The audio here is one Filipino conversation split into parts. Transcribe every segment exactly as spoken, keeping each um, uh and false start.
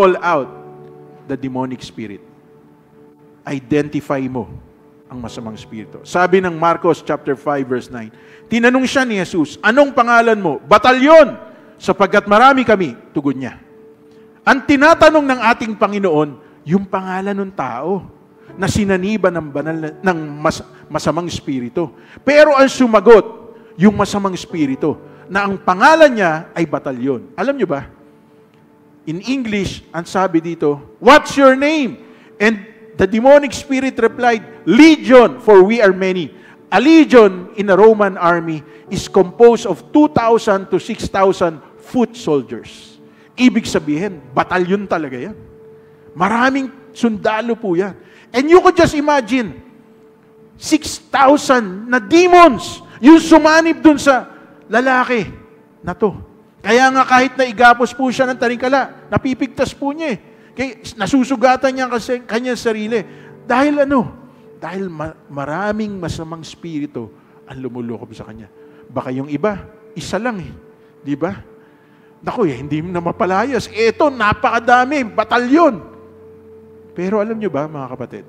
call out the demonic spirit. Identify mo ang masamang spirito. Sabi ng Marcos chapter five verse nine, tinanong siya ni Jesus, anong pangalan mo? Batalyon, sapagkat marami kami, tugon niya. Ang tinatanong ng ating Panginoon, yung pangalan ng tao na sinaniba ng banal na, ng mas, masamang spirito. Pero ang sumagot, yung masamang spirito, na ang pangalan niya ay batalyon. Alam niyo ba? In English, ang sabi dito, what's your name? And the demonic spirit replied, Legion, for we are many. A legion in a Roman army is composed of two thousand to six thousand foot soldiers. Ibig sabihin, batalyon talaga yan. Maraming sundalo po yan. And you could just imagine, six thousand na demons yung sumanib dun sa lalaki na to. Kaya nga kahit na igapos po siya ng taringkala, napipigtas po niya eh. Kaya nasusugatan niya kasi kanyang sarili. Dahil ano? Dahil ma- maraming masamang spirito ang lumulukob sa kanya. Baka yung iba, isa lang eh. Di ba? Naku eh, hindi na mapalayas. Ito, napakadami, batalyon. Pero alam nyo ba, mga kapatid,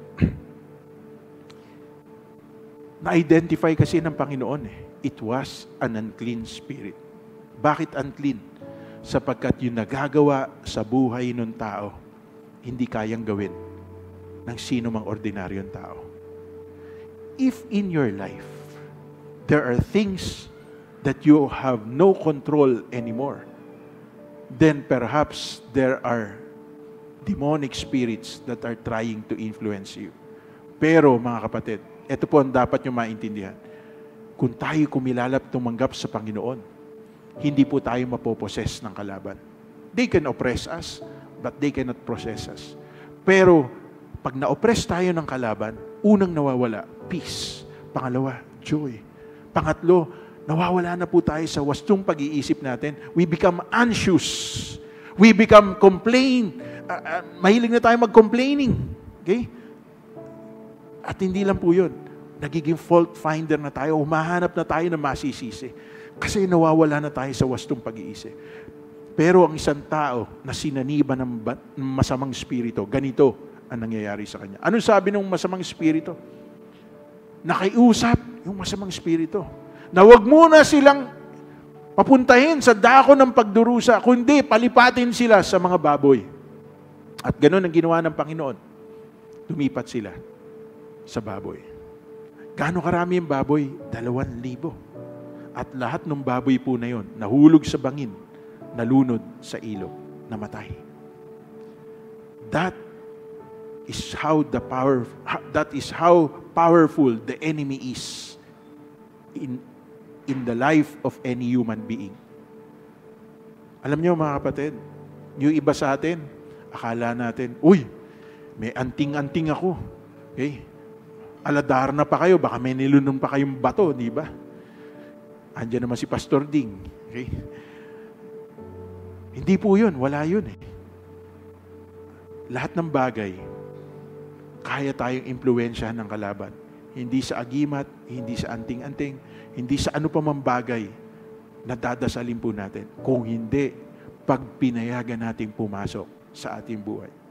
na-identify kasi ng Panginoon eh. It was an unclean spirit. Bakit unclean? Sapagkat yung nagagawa sa buhay ng tao, hindi kayang gawin ng sino mang ordinaryong tao. If in your life, there are things that you have no control anymore, then perhaps there are demonic spirits that are trying to influence you. Pero mga kapatid, ito po ang dapat nyo maintindihan. Kung tayo kumilalap tumanggap sa Panginoon, hindi po tayo mapoposes ng kalaban. They can oppress us, but they cannot possess us. Pero, pag na-oppress tayo ng kalaban, unang nawawala, peace. Pangalawa, joy. Pangatlo, nawawala na po tayo sa wastong pag-iisip natin. We become anxious. We become complain. Uh, uh, mahilig na tayo mag-complaining. Okay? At hindi lang po yun. Nagiging fault finder na tayo. Humahanap na tayo ng masisisi. Kasi nawawala na tayo sa wastong pag-iisip. Pero ang isang tao na sinaniba ng masamang spirito, ganito ang nangyayari sa kanya. Anong sabi ng masamang spirito? Nakiusap yung masamang spirito. Na wag muna silang papuntahin sa dako ng pagdurusa, kundi palipatin sila sa mga baboy. At ganun ang ginawa ng Panginoon. Lumipat sila sa baboy. Gaano karami yung baboy? Dalawan libo. At lahat ng baboy po na yon, nahulog sa bangin, nalunod sa ilog, namatay. That is how the power that is how powerful the enemy is in in the life of any human being. Alam niyo mga kapatid, yung iba sa atin, akala natin, uy, may anting-anting ako. Okay? Aladar na pa kayo, baka may nilunong pa kayong bato, di ba? Andiyan naman si Pastor Ding. Okay? Hindi po yun. Wala yun eh. Lahat ng bagay, kaya tayong impluwensyahan ng kalaban. Hindi sa agimat, hindi sa anting-anting, hindi sa ano pa mang bagay na dadasalin po natin. Kung hindi, pag pinayagan nating pumasok sa ating buhay.